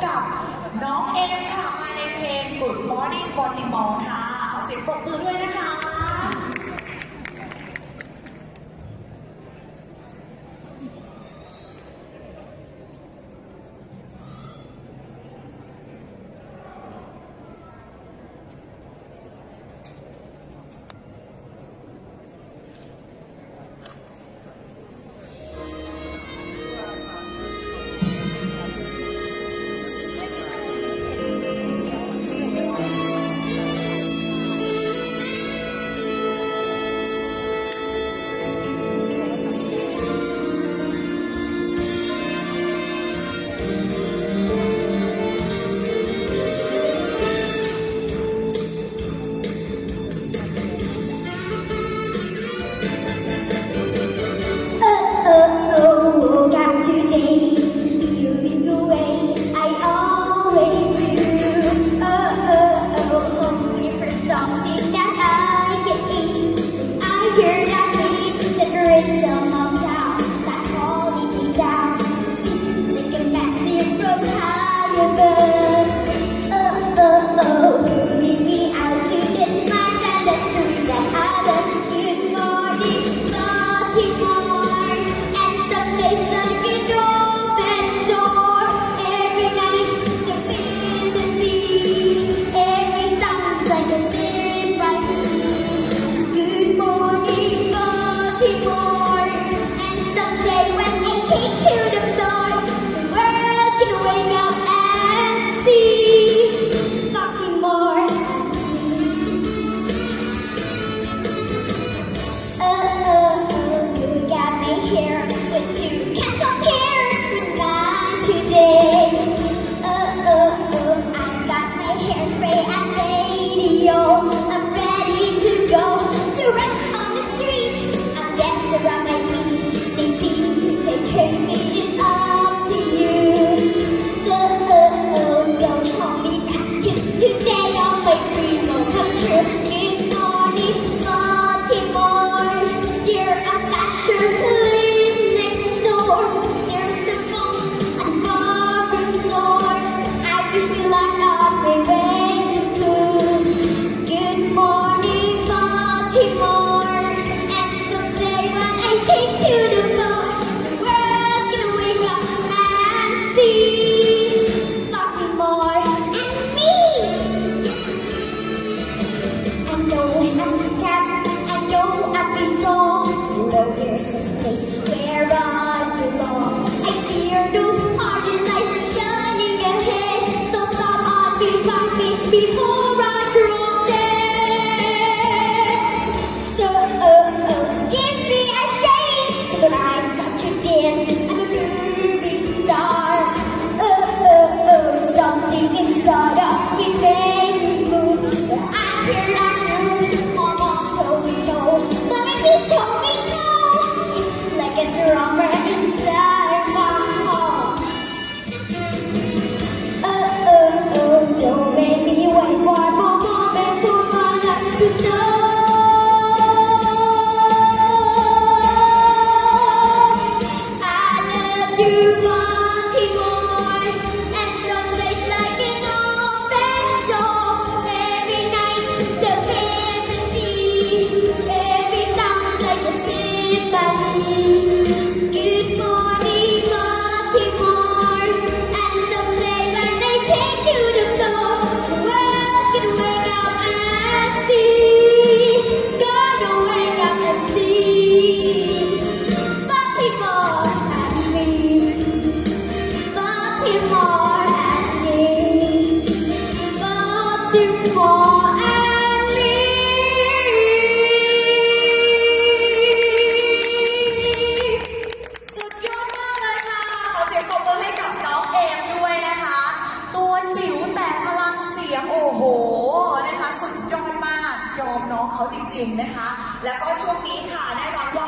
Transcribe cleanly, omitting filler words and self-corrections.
กับน้องเอ็มค่ะมาในเพลง Good Morning Baltimore ค่ะขอเสียงปรบมือด้วยนะคะเขาจริงๆนะคะแล้วก็ช่วงนี้ค่ะแน่นอนว่า